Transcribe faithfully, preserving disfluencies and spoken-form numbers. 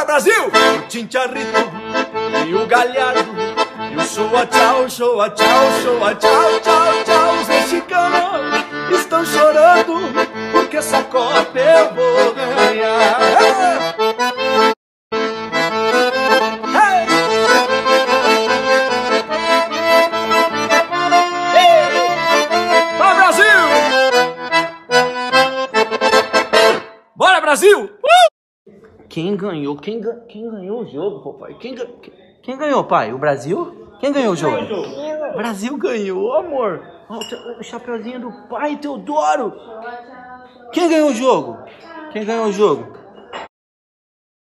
Bora, Brasil! O Tintiarrito e o Galhardo e o Showa Tchau, Showa Tchau, Showa Tchau, Tchau, Tchau. Os mexicanos estão chorando porque essa Copa eu vou ganhar. Hey! Hey! Bora, Brasil! Bora, Brasil! Uh! Quem ganhou? Quem, ga... Quem ganhou o jogo, papai? Quem, ga... Quem ganhou, pai? O Brasil? Quem ganhou o jogo? O Brasil ganhou, amor. Olha o chapeuzinho do pai, Teodoro. Quem ganhou o jogo? Quem ganhou o jogo?